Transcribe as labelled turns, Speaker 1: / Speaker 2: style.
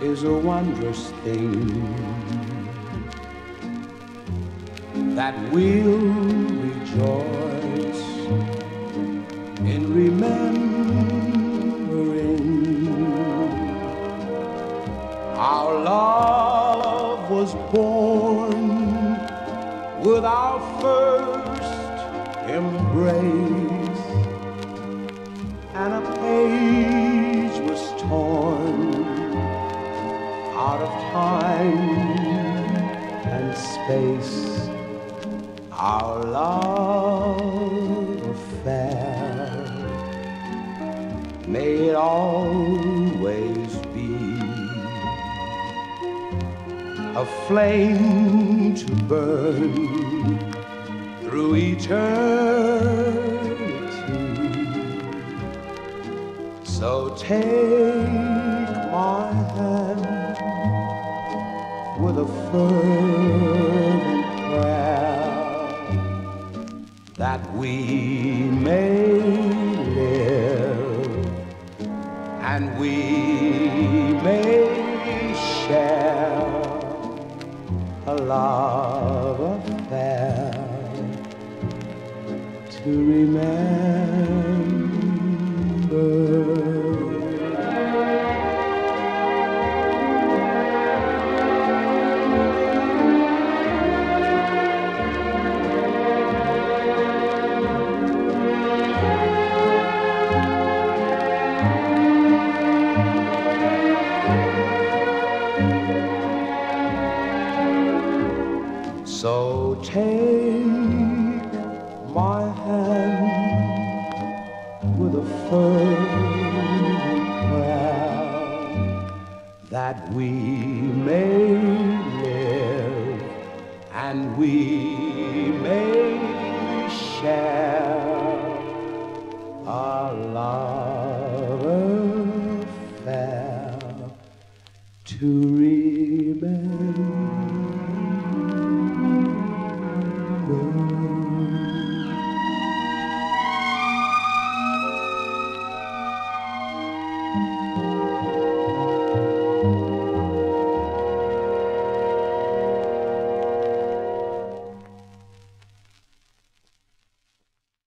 Speaker 1: is a wondrous thing that we'll rejoice in remembering. Our love was born with our first embrace, and a page was torn out of time and space. Our love affair may it always be a flame to burn through eternity. So take my hand with a fervent prayer that we may live and we may share a love affair to remember. So take my hand with a fervent prayer that we may live and we may share our love affair to